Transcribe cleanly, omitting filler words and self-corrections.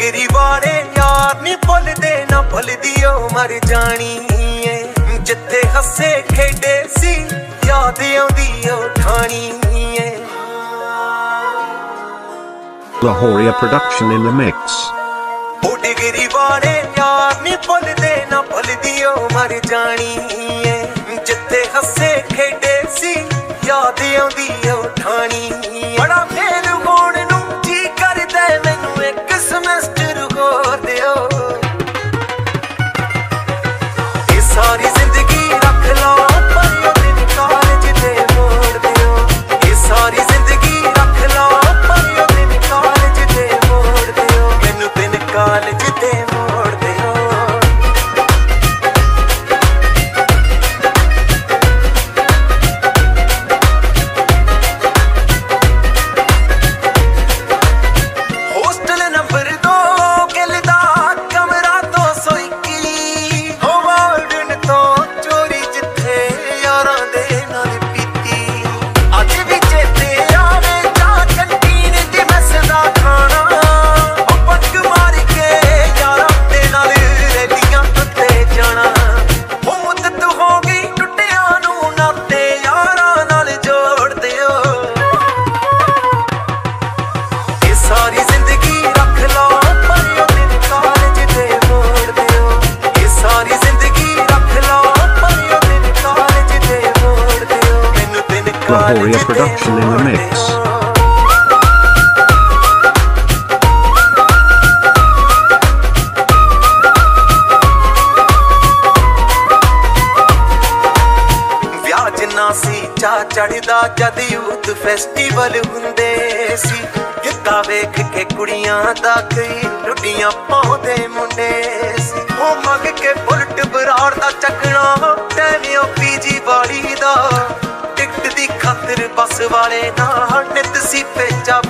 गिरी वाले यार नी भुलदे ना भुलदी ओ मर जानी है जिथे हसे खेडे सी याद आउंदी ओ ठाणी है Lahoria production in the mix. गिरी वाले यार नी भुलदे ना भुलदी ओ मर जानी है जिथे हसे खेडे सी याद आउंदी ओ ठाणी बड़ा फेल होण नूं जी करदा मैनू एक सेमेस्टर होर दिओ ये सारी जिंदगी रख लो पर ओ दिन कॉलेज दे मोड़ दिओ ये सारी जिंदगी रख लो पर ओ दिन कॉलेज दे मोड़ दिओ मैनू दिन कॉलेज दे मोड़ दिओ हॉस्टल नंबर 2 गिलदा कमरा 221 हो वार्डन तो चोरी जिथे यारां दे नाल पीती अज भी चेते आवे जा कैंटीन दी मैस दा खाना ओ पटक मार के यारां दे नाल रैलियां उत्ते जाना ओ मुद्दत हो गई टुटिया नूं नाते यारां नाल जोड़ दिओ ये सारी जिंदगी रख लो पर ओ दिन कॉलेज दे मोड़ दिओ ये सारी जिंदगी रख लो पर ओ दिन कॉलेज दे मोड़ दिओ मैनू दिन college Lahoria production in the mix. ਵਿਆਹ ਜਿੰਨਾ ਸੀ ਚਾ ਚੜਦਾ ਜਦ ਯੂਥ ਫੈਸਟੀਵਲ ਹੁੰਦੇ ਸੀ ਗਿੱਧਾ ਵੇਖ ਕੇ ਕੁੜੀਆਂ ਦਾ ਕਈ ਲੁੱਡੀਆਂ ਪਾਉਂਦੇ ਮੁੰਡੇ ਸੀ ਉਹ ਮੰਗ ਕੇ ਬੁਲਟ ਬਰਾੜ ਦਾ ਚੱਕਣਾ ਟੈਨਿਓ ਪੀਜੀ ਵਾਲੀ ਦਾ ਟਿਕਟ ਦੀ ਖਾਤਰ ਬੱਸ ਵਾਲੇ ਨਾਲ ਨਿਤ ਸੀ ਪੇਚਾ